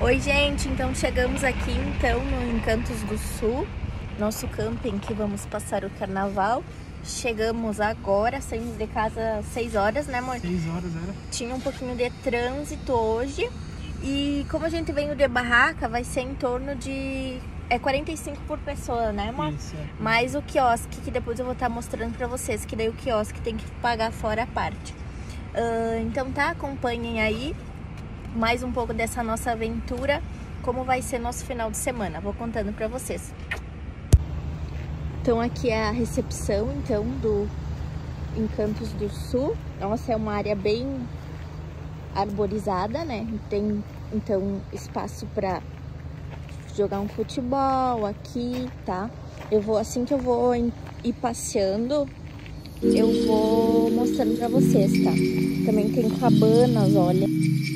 Oi gente, então chegamos aqui no Encantos do Sul, nosso camping que vamos passar o carnaval. Chegamos agora, saímos de casa às 6 horas, né amor? 6 horas era. Tinha um pouquinho de trânsito hoje e como a gente veio de barraca, vai ser em torno de 45 por pessoa, né amor? Isso, é. Mais o quiosque, que depois eu vou estar mostrando pra vocês, que daí o quiosque tem que pagar fora a parte. Então tá, acompanhem aí mais um pouco dessa nossa aventura, como vai ser nosso final de semana. Vou contando pra vocês. Então aqui é a recepção então do Encantos do Sul. Nossa, é uma área bem arborizada, né? Tem então espaço pra jogar um futebol aqui, tá? Eu vou, assim que eu vou ir passeando, eu vou mostrando pra vocês, tá? Também tem cabanas, olha.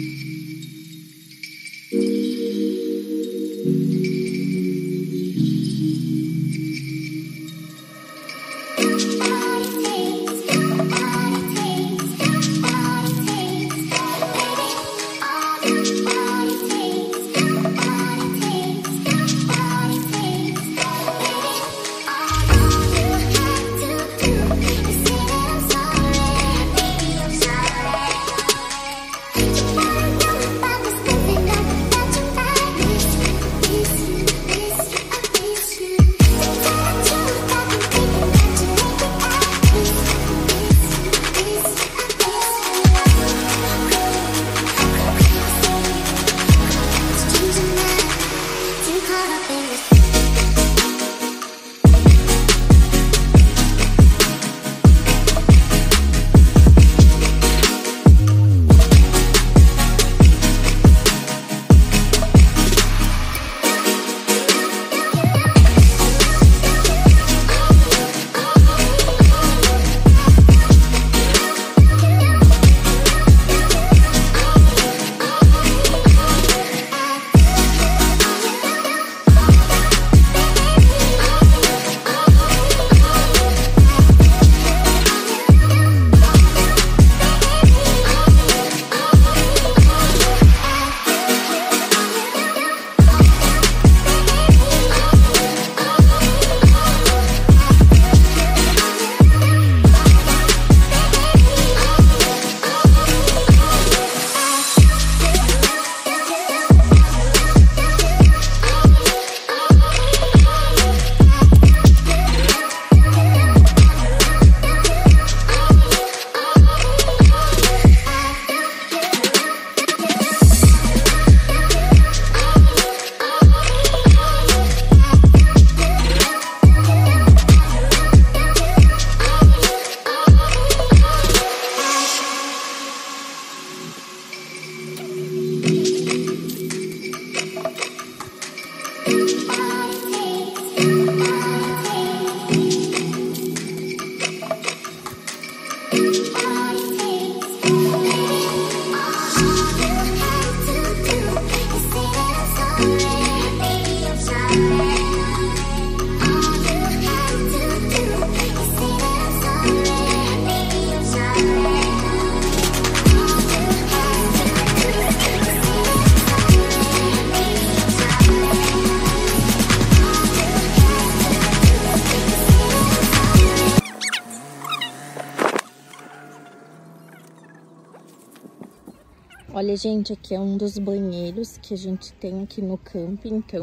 Olha, gente, aqui é um dos banheiros que a gente tem aqui no camping. Então,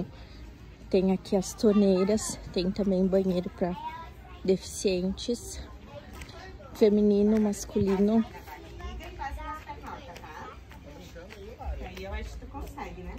tem aqui as torneiras, tem também banheiro para deficientes, feminino, masculino. Aí eu acho que tu consegue, né?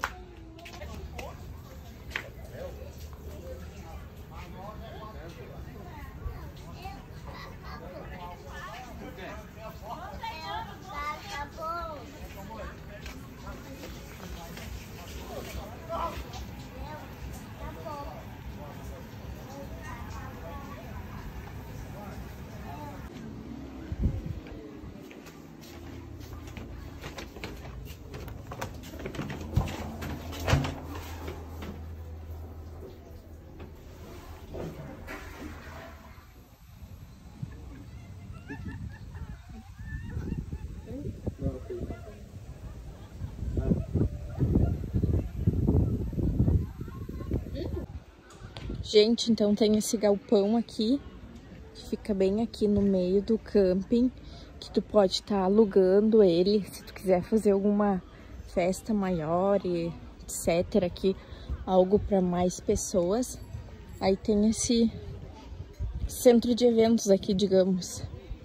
Gente, então tem esse galpão aqui, que fica bem aqui no meio do camping, que tu pode estar alugando ele, se tu quiser fazer alguma festa maior e etc. Aqui, algo para mais pessoas. Aí tem esse centro de eventos aqui, digamos.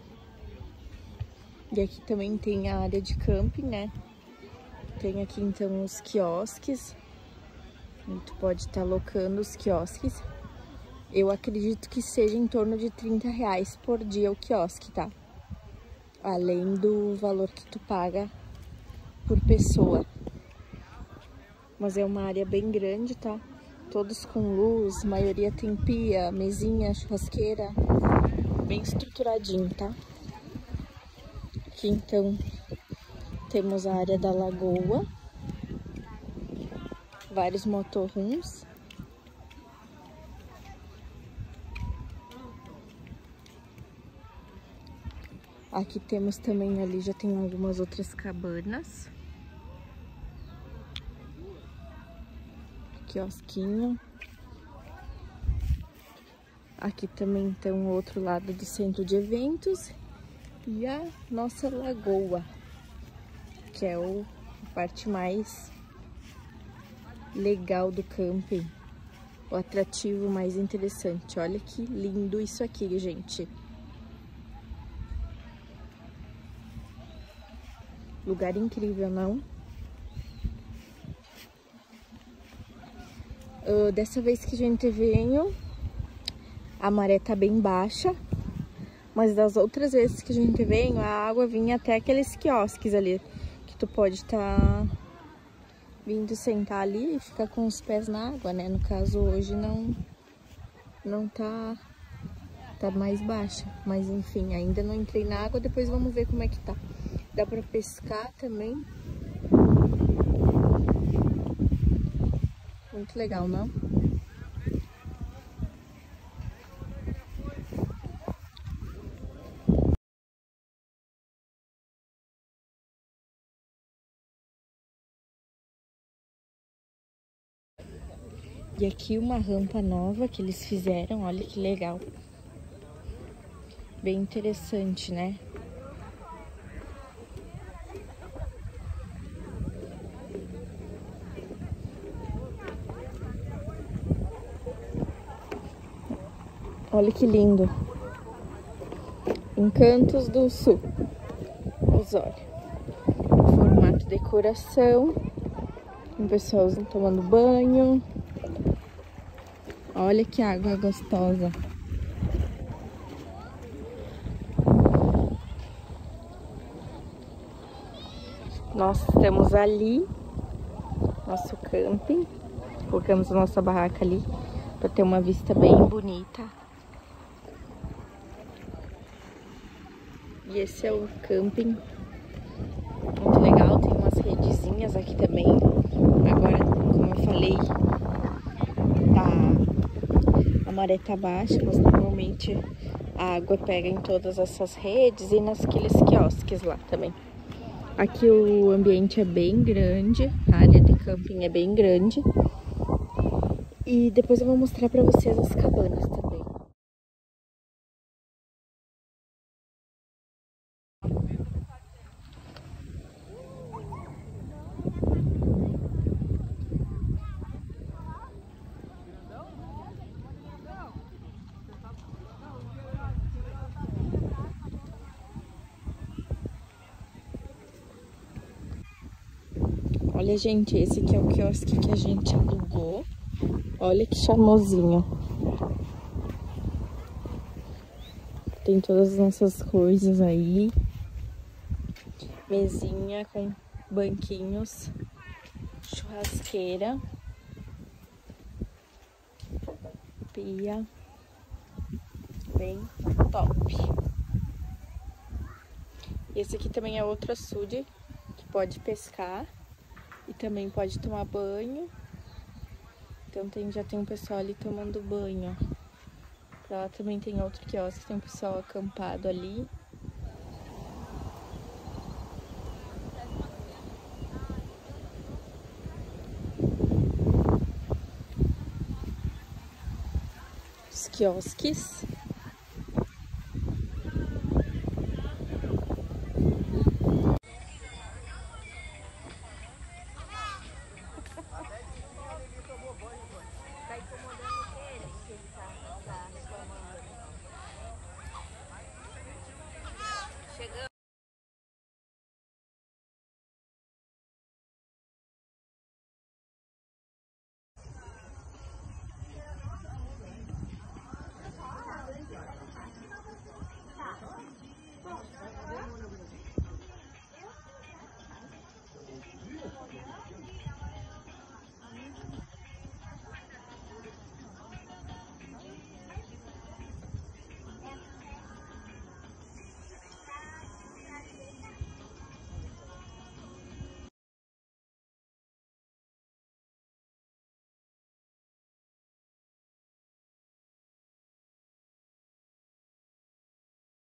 E aqui também tem a área de camping, né? Tem aqui então os quiosques. E tu pode estar alocando os quiosques. Eu acredito que seja em torno de R$30 por dia o quiosque, tá? Além do valor que tu paga por pessoa. Mas é uma área bem grande, tá? Todos com luz, a maioria tem pia, mesinha, churrasqueira. Bem estruturadinho, tá? Aqui então temos a área da lagoa. Vários motorhomes. Aqui temos também, ali já tem algumas outras cabanas. Quiosquinho. Aqui também tem o outro lado do centro de eventos. E a nossa lagoa, que é a parte mais legal do camping. O atrativo mais interessante. Olha que lindo isso aqui, gente. Lugar incrível, não? Dessa vez que a gente veio, a maré tá bem baixa. Mas das outras vezes que a gente veio, a água vinha até aqueles quiosques ali. Que tu pode estar vindo sentar ali e ficar com os pés na água, né? No caso, hoje não tá mais baixa. Mas enfim, ainda não entrei na água, depois vamos ver como é que tá. Dá pra pescar também. Muito legal, não? E aqui uma rampa nova que eles fizeram, olha que legal. Bem interessante, né? Olha que lindo. Encantos do Sul. Osório. Formato decoração. O pessoal tomando banho. Olha que água gostosa. Nós estamos ali, nosso camping. Colocamos a nossa barraca ali para ter uma vista bem bonita. E esse é o camping. Muito legal, tem umas redezinhas aqui também. Agora, como eu falei, a maré tá baixa, mas normalmente a água pega em todas essas redes e naqueles quiosques lá também. Aqui o ambiente é bem grande, a área de camping é bem grande. E depois eu vou mostrar pra vocês as cabanas também. Olha, gente, esse aqui é o quiosque que a gente alugou. Olha que charmosinho. Tem todas as nossas coisas aí. Mesinha com banquinhos. Churrasqueira. Pia. Bem top. Esse aqui também é outro açude que pode pescar. E também pode tomar banho. Então já tem um pessoal ali tomando banho, ó. Pra lá também tem outro quiosque, tem um pessoal acampado ali. os quiosques.